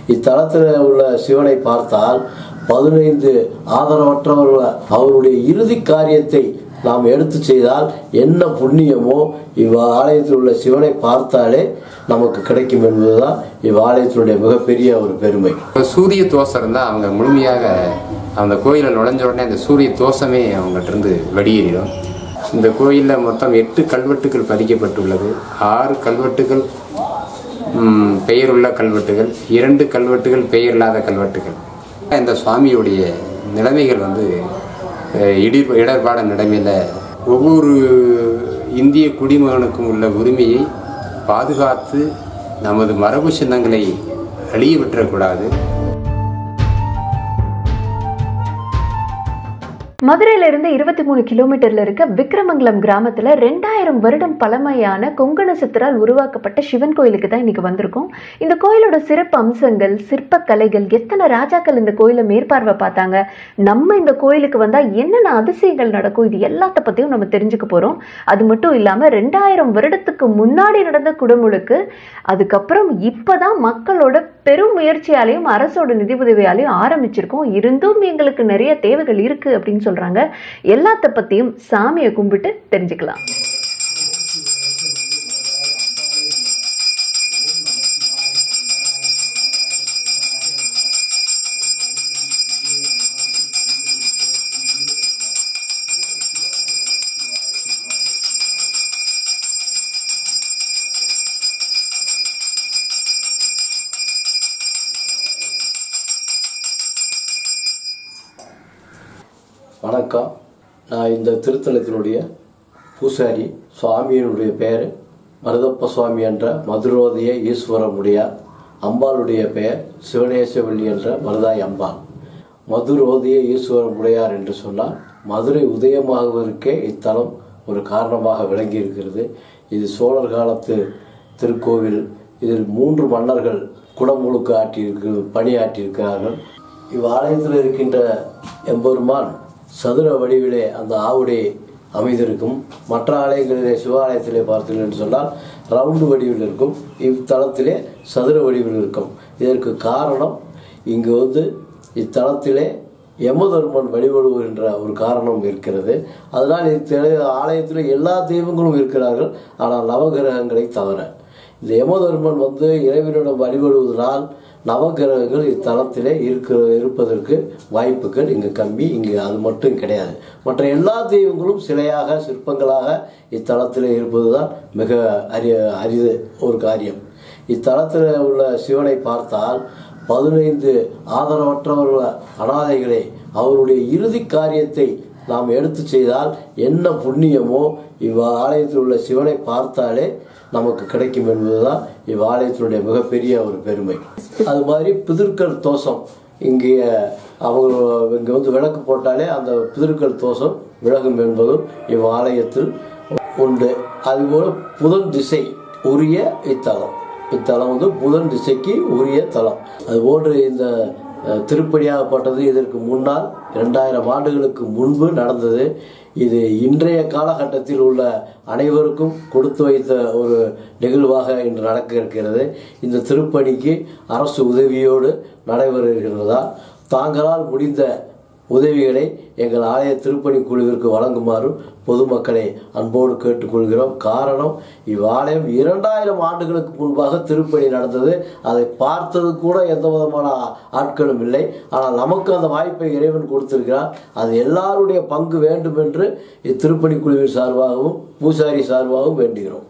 இத்தலத்தில் உள்ள சிவனை பார்த்தால் 15 ஆதரவற்றவர்கள் அவருடைய இறுதி காரியத்தை நாம் எடுத்து செய்தால் என்ன புண்ணியமோ இவ்வாலயத்தில் உள்ள சிவனை பார்த்தாலே நமக்கு கிடைக்கும் என்பதுதான் இவ்வாலயத்தினுடைய மிகப்பெரிய ஒரு பெருமை. சூரிய தோஷம் இருந்தால் அவங்க முழுமையாக அந்த கோயிலில் நுழைஞ்ச உடனே அந்த சூரிய தோஷமே அவங்ககிட்ட இருந்து வெளியேறிடும். இந்த கோயிலில் மொத்தம் 8 கல்வெட்டுகள் பதிக்கப்பட்டுள்ளது. 6 கல்வெட்டுகள் பெயருள்ள கல்வெட்டுகள், 2 கல்வெட்டுகள் பெயரில்லாத கல்வெட்டுகள். இந்த சுவாமியுடைய நிலைமைகள் இடர்பாட நிலைமையில் ஒவ்வொரு இந்திய குடிமகனுக்கும் உள்ள உரிமையை பாதுகாத்து நமது மரபு சின்னங்களை அழிய விட்டுறக்கூடாது. மதுரையிலிருந்து 23 கிலோமீட்டர்ல இருக்க விக்ரமங்கலம் கிராமத்துல 2000 வருடம் பழமையான கொங்கண சித்தரால் உருவாக்கப்பட்ட சிவன் கோயிலுக்கு தான் இன்னைக்கு வந்திருக்கோம். இந்த கோயிலோட சிறப்பு அம்சங்கள், சிற்ப கலைகள், எத்தனை ராஜாக்கள் இந்த கோயிலை மேற்பார்வை பார்த்தாங்க, நம்ம இந்த கோயிலுக்கு வந்தா என்னென்ன அதிசயங்கள் நடக்கும், இது எல்லாத்த பத்தியும் நம்ம தெரிஞ்சுக்க போறோம். அது மட்டும் இல்லாம 2000 வருடத்துக்கு முன்னாடி நடந்த குடமுழுக்கு, அதுக்கப்புறம் இப்பதான் மக்களோட பெரும் முயற்சியாலையும் அரசோட நிதி உதவியாலையும் ஆரம்பிச்சிருக்கோம். இருந்தும் எங்களுக்கு நிறைய தேவைகள் இருக்கு அப்படின்னு சொல்றாங்க. எல்லாத்த பத்தியும் சாமியை கும்பிட்டு தெரிஞ்சுக்கலாம். வணக்கம். நான் இந்த திருத்தலத்தினுடைய பூசாரி. சுவாமியினுடைய பெயர் மருதப்ப சுவாமி என்ற மதுரோதய ஈஸ்வரமுடையார். அம்பாளுடைய பெயர் சிவனேசவல்லி என்ற மருதாய் அம்பாள். மதுரோதய ஈஸ்வரமுடையார் என்று சொன்னால் மதுரை உதயமாகுவதற்கே இத்தலம் ஒரு காரணமாக விளங்கி இருக்கிறது. இது சோழர் காலத்து திருக்கோவில். இதில் 3 மன்னர்கள் குடமுழுக்கு பணியாற்றியிருக்கிறார்கள். இவ்வாலயத்தில் இருக்கின்ற எம்பெருமான் சதுர வடிவிலே அந்த ஆவுடை அமைந்திருக்கும். மற்ற ஆலயங்களிலே சிவாலயத்திலே பார்த்தீர்கள் என்று சொன்னால் ரவுண்டு வடிவில் இருக்கும். இத்தலத்திலே சதுர வடிவில் இருக்கும். இதற்கு காரணம் இங்கு இத்தலத்திலே யமதர்மன் வழிபடுகின்ற ஒரு காரணம் இருக்கிறது. அதனால் ஆலயத்தில் எல்லா தெய்வங்களும் இருக்கிறார்கள், ஆனால் நவகிரகங்களை தவிர. இந்த யமதர்மன் இறைவனிடம் வழிபடுவதனால் நவகிரகங்கள் இத்தலத்திலே இருப்பதற்கு வாய்ப்புகள் இங்கு கம்மி. இங்கு அது மட்டும் கிடையாது, மற்ற எல்லா தெய்வங்களும் சிலையாக சிற்பங்களாக இத்தலத்திலே இருப்பதுதான் மிக அரிது ஒரு காரியம். இத்தலத்தில் உள்ள சிவனை பார்த்தால் 15 ஆதரவற்றவர்கள் அனாதைகளை அவருடைய இறுதி காரியத்தை நாம் எடுத்து செய்தால் என்ன புண்ணியமோ இவ்வாலயத்தில் உள்ள சிவனை பார்த்தாலே நமக்கு கிடைக்கும் என்பதுதான் இவ்வாலயத்தினுடைய மிகப்பெரிய ஒரு பெருமை. அது மாதிரி பிதிர்கள் தோஷம் இங்கே அவங்க இங்கே விளக்கு போட்டாலே அந்த பிதிர்கள் தோஷம் விலகும் என்பதும் இவ்வாலயத்தில் உண்டு. அதுபோல புதன் திசை உரிய இத்தலம் புதன் திசைக்கு உரிய தலம். அதுபோன்று இந்த திருப்படியாகப்பட்டது இதற்கு முன்னால் 2000 ஆண்டுகளுக்கு முன்பு நடந்தது. இது இன்றைய காலகட்டத்தில் உள்ள அனைவருக்கும் கொடுத்து வைத்த ஒரு நிகழ்வாக இன்று நடக்க இருக்கிறது. இந்த திருப்பணிக்கு அரசு உதவியோடு நடைபெறுகிறதால் தாங்களால் முடிந்த உதவிகளை எங்கள் ஆலய திருப்பணி குழுவிற்கு வழங்குமாறு பொதுமக்களை அன்போடு கேட்டுக்கொள்கிறோம். காரணம், இவ்வாலயம் 2000 ஆண்டுகளுக்கு முன்பாக திருப்பணி நடந்தது. அதை பார்த்தது கூட எந்த விதமான ஆட்களும் இல்லை. ஆனால் நமக்கு அந்த வாய்ப்பை இறைவன் கொடுத்திருக்கிறார். அது எல்லாருடைய பங்கு வேண்டும் என்று இத்திருப்பணி குழுவின் சார்பாகவும் பூசாரி சார்பாகவும் வேண்டுகிறோம்.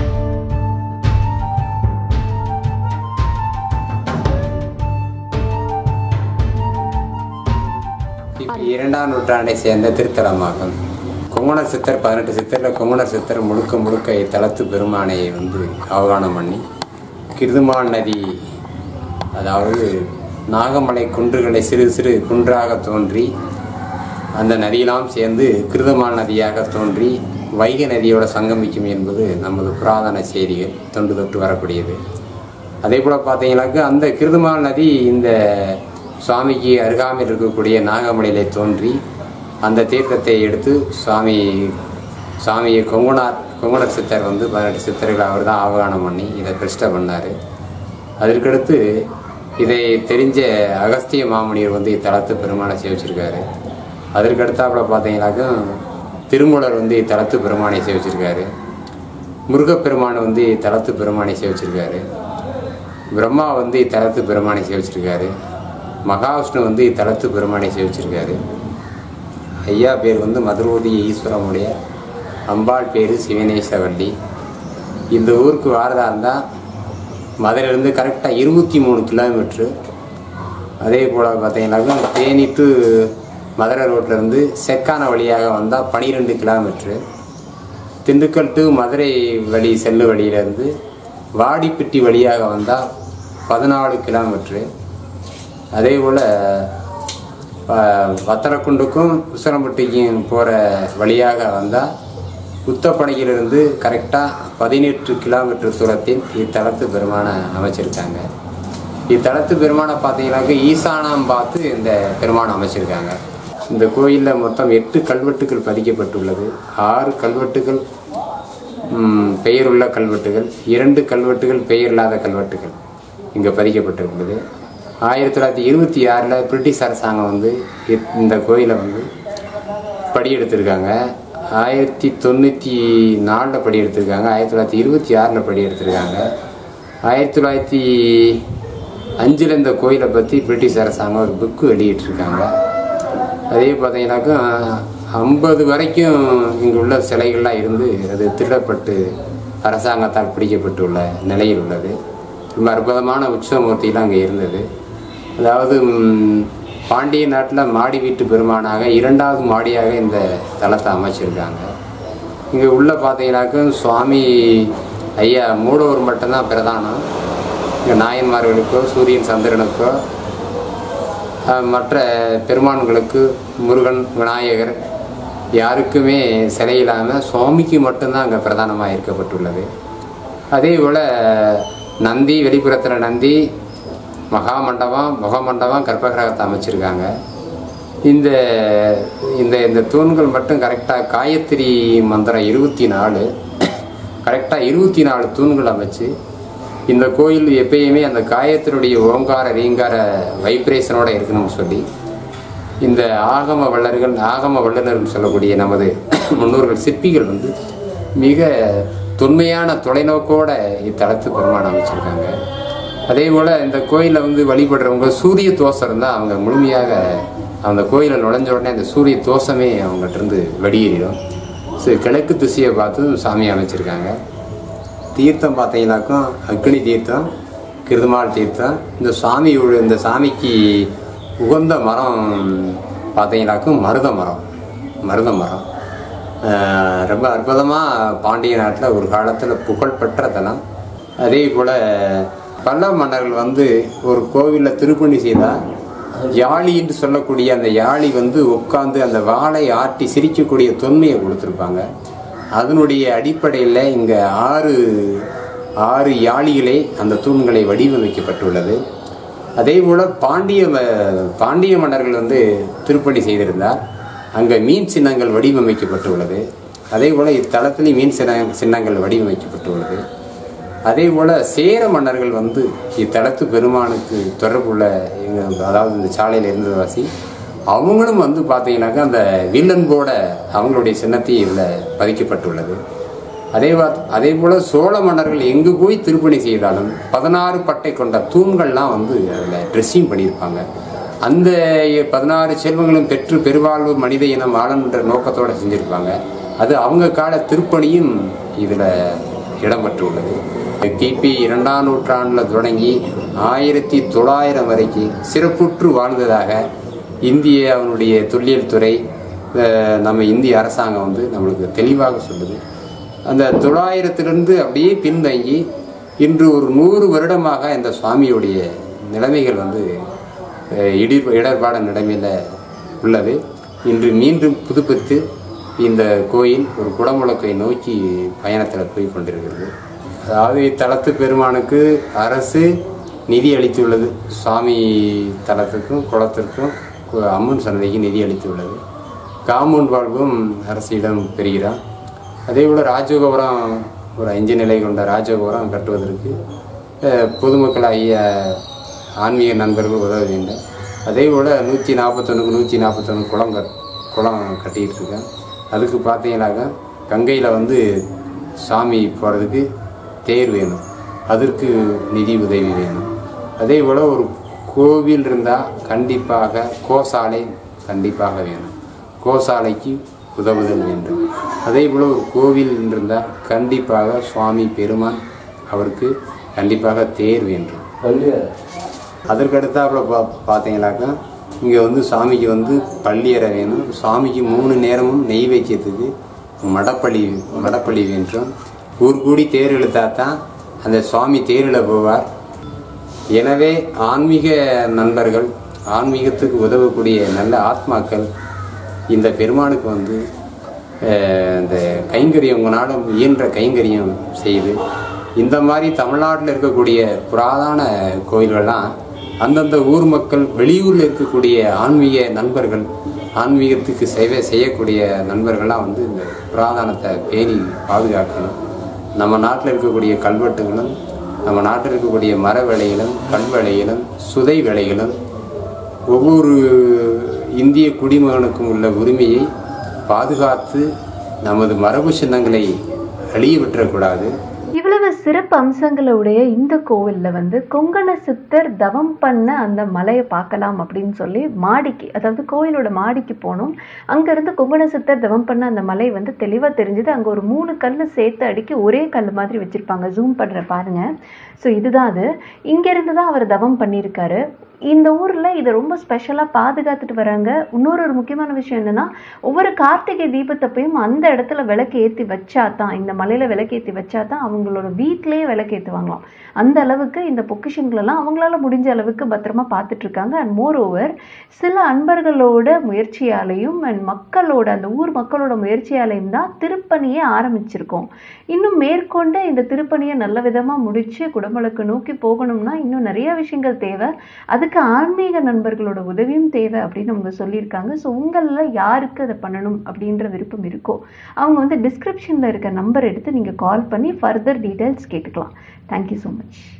2ஆம் நூற்றாண்டை சேர்ந்த திருத்தலமாகும். கொங்கணர் சித்தர் 18 சித்தரில் கொங்கணர் சித்தர் முழுக்க இத்தலத்து பெருமானை அவகானம் பண்ணி கிருதுமான் நதி, அதாவது நாகமலை குன்றுகளை சிறு சிறு குன்றாக தோன்றி அந்த நதியெல்லாம் சேர்ந்து கிருதுமான் நதியாக தோன்றி வைகை நதியோட சங்கமிக்கும் என்பது நமது புராதன செய்திகள் தொன்று தொட்டு வரக்கூடியது. அதே போல் பார்த்தீங்கன்னாக்க அந்த கிருதுமான் நதி இந்த சுவாமிக்கு அருகாமையில் இருக்கக்கூடிய நாகமலையிலே தோன்றி அந்த தீர்த்தத்தை எடுத்து சுவாமியை கொங்கணர் சித்தர் 18 சித்தர்கள் அவர் தான் ஆவகானம் பண்ணி இதை பிரதிஷ்டை பண்ணார். அதற்கடுத்து இதை தெரிஞ்ச அகஸ்திய மாமுனிவர் வந்து இத்தலத்து பெருமானை சேவிச்சிருக்காரு. அதற்கு அடுத்தாப்புல பார்த்தீங்கன்னாக்கா திருமூலர் வந்து இத்தலத்து பெருமானை சேவிச்சிருக்காரு. முருகப்பெருமான் வந்து இத்தலத்து பெருமானை சேவிச்சிருக்காரு. பிரம்மா வந்து இத்தலத்து பெருமானை சேவிச்சிருக்காரு. மகாவிஷ்ணு வந்து இத்தலத்து பெருமானை சேவிச்சிருக்காரு. ஐயா பேர் வந்து மதுரோதிய ஈஸ்வரமுடைய, அம்பாள் பேர் சிவனேசவல்லி. இந்த ஊருக்கு வாரதா இருந்தால் மதுரையிலேருந்து கரெக்டாக 23 கிலோமீட்ரு. அதே போல் பார்த்தீங்கன்னாக்கா தேனி டு மதுரை ரோட்லேருந்து செக்கான வழியாக வந்தால் 12 கிலோமீட்ரு. திண்டுக்கல் டு மதுரை வழி செல்லு வழியிலேருந்து வாடிப்பட்டி வழியாக வந்தால் 14 கிலோமீட்ரு. அதே போல் வத்தலக்குண்டுக்கும் உசிலம்பட்டிக்கும் போகிற வழியாக வந்தால் உத்தப்பனையிலிருந்து கரெக்டாக 18 கிலோமீட்டர் தூரத்தில் இத்தலத்து பெருமானை அமைச்சிருக்காங்க. இத்தலத்து பெருமானை பார்த்தீங்கன்னாக்க ஈசானம் பார்த்து இந்த பெருமானை அமைச்சிருக்காங்க. இந்த கோயிலில் மொத்தம் 8 கல்வெட்டுகள் பதிக்கப்பட்டுள்ளது. 6 கல்வெட்டுகள் பெயருள்ள கல்வெட்டுகள், 2 கல்வெட்டுகள் பெயரில்லாத கல்வெட்டுகள் இங்கே பதிக்கப்பட்டிருக்கிறது. 1926 பிரிட்டிஷ் அரசாங்கம் வந்து இந்த கோயிலை வந்து படியெடுத்திருக்காங்க. 1994 படி எடுத்திருக்காங்க. 1926 படி எடுத்திருக்காங்க. 1905 இந்த கோயிலை பற்றி பிரிட்டிஷ் அரசாங்கம் ஒரு புக்கு வெளியிட்டிருக்காங்க. அதே பார்த்தீங்கன்னாக்கா 50 வரைக்கும் இங்கே உள்ள சிலைகள்லாம் இருந்து அது திருடப்பட்டு அரசாங்கத்தால் பிடிக்கப்பட்டுள்ள நிலையில் உள்ளது. ரொம்ப அற்புதமான உற்சவமூர்த்திலாம் அங்கே இருந்தது. அதாவது பாண்டிய நாட்டில் மாடி வீட்டு பெருமானாக 2வது மாடியாக இந்த தலத்தை அமைச்சிருக்காங்க. இங்கே உள்ள பார்த்தீங்கன்னாக்க சுவாமி ஐயா மூலவர் மட்டும்தான் பிரதானம். இங்கே நாயன்மார்களுக்கோ சூரியன் சந்திரனுக்கோ மற்ற பெருமான்களுக்கு முருகன் விநாயகர் யாருக்குமே சிலை இல்லாமல் சுவாமிக்கு மட்டும்தான் அங்கே பிரதானமாக இருக்கப்பட்டுள்ளது. அதே போல் நந்தி, வெளிப்புறத்தில் நந்தி, மகாமண்டபம், முகமண்டபம், கர்ப்பகிரகத்தை அமைச்சிருக்காங்க. இந்த இந்த இந்த தூண்கள் மட்டும் கரெக்டாக காயத்ரி மந்திரம் 24 கரெக்டாக 24 தூண்கள் அமைச்சு இந்த கோயில் எப்பயுமே அந்த காயத்தினுடைய ஓங்கார ரீங்கார வைப்ரேஷனோட இருக்கணும்னு சொல்லி இந்த ஆகம வல்லுநர்கள் சொல்லக்கூடிய நமது முன்னோர்கள் சிற்பிகள் வந்து மிக தொன்மையான தொலைநோக்கோட இத்தலத்து பெருமானை அமைச்சிருக்காங்க. அதே போல் இந்த கோயிலில் வந்து வழிபடுறவங்க சூரிய தோஷம் இருந்தால் அவங்க முழுமையாக அந்த கோயிலை நுழைஞ்ச உடனே அந்த சூரிய தோஷமே அவங்ககிட்ட இருந்து வெளியேறிடும். கிழக்கு திசையை பார்த்து சாமி அமைச்சிருக்காங்க. தீர்த்தம் பார்த்தீங்கன்னாக்கும் அக்னி தீர்த்தம், கிருதுமால் தீர்த்தம். இந்த சாமிக்கு உகந்த மரம் பார்த்தீங்கன்னாக்கும் மருத மரம் ரொம்ப அற்புதமாக பாண்டிய நாட்டில் ஒரு காலத்தில் புகழ்பெற்ற தலம். அதே போல் பல்லவ மன்னர்கள் வந்து ஒரு கோவிலில் திருப்பணி செய்தால் யாழி என்று சொல்லக்கூடிய அந்த யாழி வந்து உட்காந்து அந்த வாளை ஆட்டி சிரிக்கக்கூடிய தொன்மையை கொடுத்துருப்பாங்க. அதனுடைய அடிப்படையில் இங்கே 6 யாழிகளே அந்த தூண்களை வடிவமைக்கப்பட்டுள்ளது. அதே போல் பாண்டிய மன்னர்கள் வந்து திருப்பணி செய்திருந்தால் அங்கே மீன் சின்னங்கள் வடிவமைக்கப்பட்டுள்ளது. அதே போல் இத்தலத்திலேயும் மீன் சின்னங்கள் வடிவமைக்கப்பட்டுள்ளது. அதே போல் சேர மன்னர்கள் வந்து இத்தலத்து பெருமானுக்கு தொடர்புள்ள அதாவது இந்த சாலையில் இருந்தவாசி அவங்களும் வந்து பார்த்தீங்கன்னாக்கா அந்த வில்லன்போட அவங்களுடைய சின்னத்தையும் இதில் பதிக்கப்பட்டுள்ளது. அதே போல் சோழ மன்னர்கள் எங்கு போய் திருப்பணி செய்தாலும் 16 பட்டை கொண்ட தூண்கள்லாம் வந்து அதில் ட்ரெஸ்ஸிங் பண்ணியிருப்பாங்க. அந்த 16 செல்வங்களும் பெற்று பெருவாழ்வு மனித இனம் ஆளுன்ற நோக்கத்தோடு செஞ்சுருப்பாங்க. அது அவங்க கால திருப்பணியும் இதில் இடம்பெற்றுள்ளது. கிபி 2ஆம் நூற்றாண்டில் தொடங்கி 1900 வரைக்கும் சிறப்புற்று வாழ்ந்ததாக அவனுடைய தொல்லியல் துறை நம்ம இந்திய அரசாங்கம் வந்து நம்மளுக்கு தெளிவாக சொல்லுது. அந்த 900 அப்படியே பின்தங்கி இன்று ஒரு 100 வருடமாக இந்த சுவாமியுடைய நிலைமைகள் வந்து இடர்பாட நிலைமையில் உள்ளது. இன்று மீண்டும் புதுப்பித்து இந்த கோயில் ஒரு குடமுழக்கை நோக்கி பயணத்தில் போய் கொண்டிருக்கிறது. அதாவது இத்தலத்து பெருமானுக்கு அரசு நிதி அளித்துள்ளது. சுவாமி தலத்துக்கும் குளத்திற்கும் அம்மன் சன்னதிக்கு நிதி அளித்துள்ளது. காம்பவுண்ட் வாழ்வும் அரசிடம் பெறுகிறான். அதே போல் ராஜகோபுரம் ஒரு 5 நிலை கொண்ட ராஜகோபுரம் கட்டுவதற்கு பொதுமக்களாகிய ஆன்மீக நண்பர்கள் உதவ வேண்டும். அதே போல் 141க்கு 141 குளம் கட்டிகிட்டு இருக்கேன். அதுக்கு பார்த்தீங்கன்னாக்கா கங்கையில் வந்து சாமி போகிறதுக்கு தேர் வேணும், அதற்கு நிதி உதவி வேணும். அதே போல் ஒரு கோவில் இருந்தால் கண்டிப்பாக கோசாலை கண்டிப்பாக வேணும், கோசாலைக்கு உதவுதல் வேண்டும். அதே போல் ஒரு கோவில் இருந்தால் கண்டிப்பாக சுவாமி பெருமான் அவருக்கு கண்டிப்பாக தேர் வேண்டும். அதற்கடுத்தாப்புல பார்த்தீங்கன்னாக்கா இங்கே வந்து சாமிக்கு வந்து பள்ளியறை வேணும். சாமிக்கு 3 நேரமும் நெய்வேத்தியத்துக்கு மடப்பள்ளி வேண்டும். ஊர் கூடி தேர் இழுத்தா தான் அந்த சுவாமி தேரில் போவார். எனவே ஆன்மீக நண்பர்கள், ஆன்மீகத்துக்கு உதவக்கூடிய நல்ல ஆத்மாக்கள் இந்த பெருமானுக்கு வந்து இந்த கைங்கரியம் உங்களால் இயன்ற கைங்கரியம் செய்து இந்த மாதிரி தமிழ்நாட்டில் இருக்கக்கூடிய புராதன கோயில்கள்லாம் அந்தந்த ஊர் மக்கள், வெளியூரில் இருக்கக்கூடிய ஆன்மீக நண்பர்கள், ஆன்மீகத்துக்கு சேவை செய்யக்கூடிய நண்பர்கள்லாம் வந்து இந்த புராதனத்தை பேணி பாதுகாக்கணும். நம்ம நாட்டில் இருக்கக்கூடிய கல்வெட்டுகளும், நம்ம நாட்டில் இருக்கக்கூடிய மர வேலைகளும், கல் வேலைகளும், சுதை வேலைகளும் ஒவ்வொரு இந்திய குடிமகனுக்கும் உள்ள உரிமையை பாதுகாத்து நமது மரபு சின்னங்களை அழிய விட்டுறக்கூடாது. இவ்வளவு சிறப்பு அம்சங்களுடைய இந்த கோவிலில் வந்து கொங்கண சித்தர் தவம் பண்ண அந்த மலையை பார்க்கலாம் அப்படின்னு சொல்லி மாடிக்கு, அதாவது கோயிலோட மாடிக்கு போனோம். அங்கேருந்து கொங்கண சித்தர் தவம் பண்ண அந்த மலை வந்து தெளிவாக தெரிஞ்சுது. அங்கே ஒரு 3 கல் சேர்த்து அடுக்கி ஒரே கல் மாதிரி வச்சுருப்பாங்க. ஜூம் பண்ணுற பாருங்க. ஸோ இதுதான் அது. இங்கேருந்து தான் அவர் தவம் பண்ணியிருக்காரு. இந்த ஊரில் இதை ரொம்ப ஸ்பெஷலாக பாதுகாத்துட்டு வராங்க. இன்னொரு முக்கியமான விஷயம் என்னென்னா, ஒவ்வொரு கார்த்திகை தீபத்தப்பையும் அந்த இடத்துல விளக்கு ஏற்றி வச்சா தான், இந்த மலையில் விளக்கேற்றி வச்சா தான் அவங்களோட வீட்டிலேயே விளக்கேற்றுவாங்களாம். அந்த அளவுக்கு இந்த பொக்கிஷங்களெல்லாம் அவங்களால முடிஞ்ச அளவுக்கு பத்திரமா பார்த்துட்ருக்காங்க. அண்ட் மோர் ஓவர் சில அன்பர்களோட முயற்சியாலையும் அண்ட் மக்களோட, அந்த ஊர் மக்களோட முயற்சியாலையும் தான் திருப்பணியை ஆரம்பிச்சிருக்கோம். இன்னும் மேற்கொண்டு இந்த திருப்பணியை நல்ல விதமாக முடித்து குடமுழுக்கு நோக்கி போகணும்னா இன்னும் நிறைய விஷயங்கள் தேவை. அதுக்கு ஆன்மீக நண்பர்களோட உதவியும் தேவை அப்படின்னு அவங்க சொல்லியிருக்காங்க. ஸோ உங்களில் யாருக்கு அதை பண்ணணும் அப்படின்ற விருப்பம் இருக்கோ அவங்க வந்து டிஸ்கிரிப்ஷனில் இருக்க நம்பர் எடுத்து நீங்கள் கால் பண்ணி ஃபர்தர் டீட்டெயில்ஸ் கேட்டுக்கலாம். Thank you so much.